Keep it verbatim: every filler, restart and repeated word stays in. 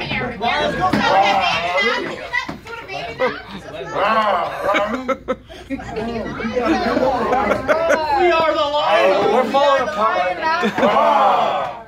there. Let's go. We are the Lions. We're falling apart right now.